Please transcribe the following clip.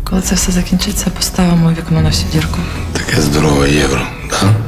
Коли це все закінчиться, поставимо вікно на всю дірку. Таке здорове євро, так?